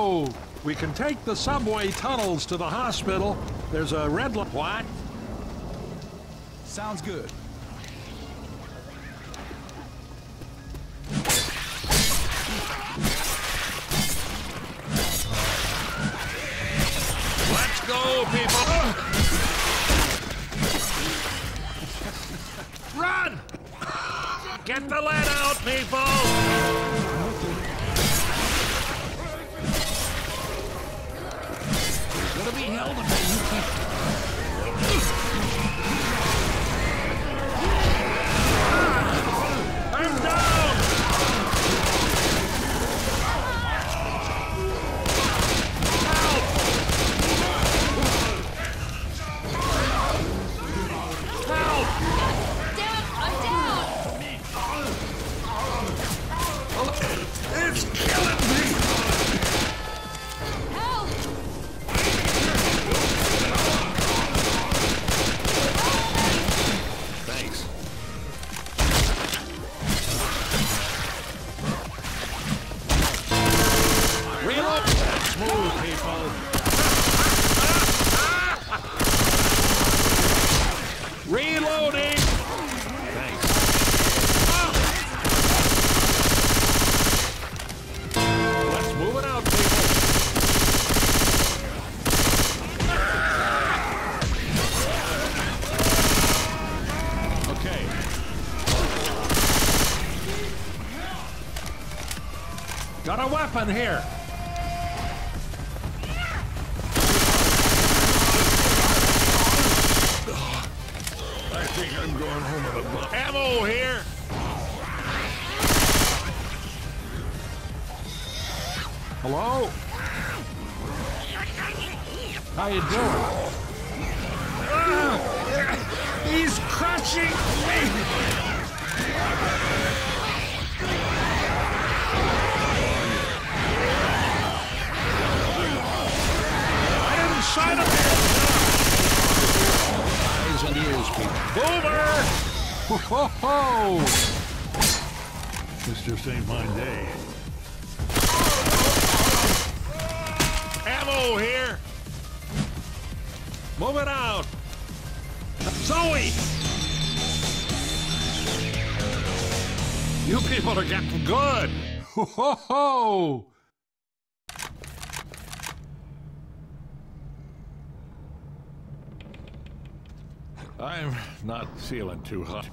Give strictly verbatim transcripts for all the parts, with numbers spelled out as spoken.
ho! We can take the subway tunnels to the hospital. There's a red light. What? Sounds good. Let's go, people! Run! Get the lead out, people! You're gonna be held if you keep... I'm down! It's killing me! Help! Thanks. Reload! That's smooth, people. Reloading! Thanks. Let's move it out, people. Okay. Got a weapon here. I think I'm going home with a bump. Ammo here. Hello? How you doing? Ah, he's crushing me! I didn't sign up! Eyes and ears, people. Boomer! Ho ho ho! This just ain't my day. Ammo here! Move it out! Zoe! You people are getting good! Ho ho ho! I'm not feeling too hot.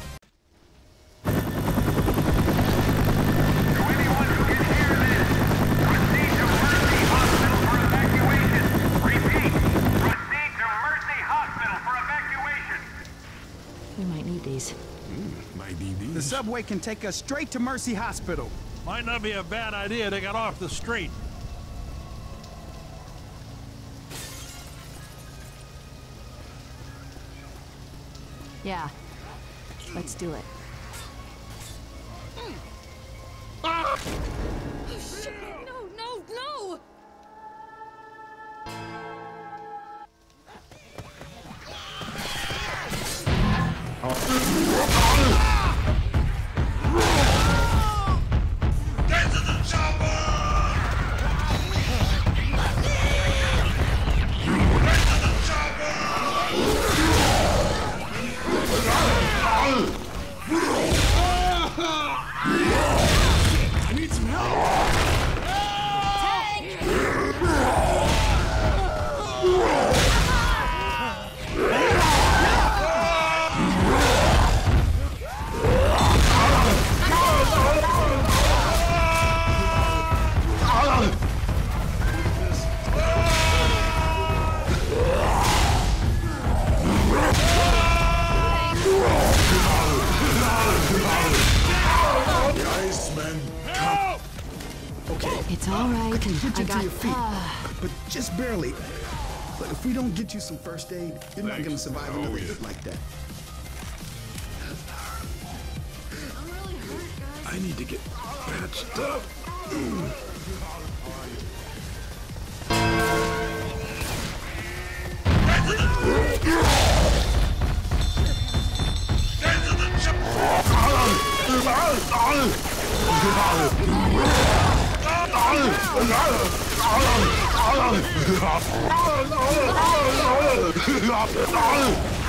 We might need these. Mm, might be these. The subway can take us straight to Mercy Hospital. Might not be a bad idea to get off the street. Yeah. Let's do it. Ah! Oh, shit! No, no, no! Get to the chopper! Get to the chopper! I need some help! It's all right. I can get you I to got, your feet, uh... but just barely. But if we don't get you some first aid, you're not Thanks. gonna survive Oh, another yeah. hit like that. I'm really hurt, guys. I need to get patched up. Ah!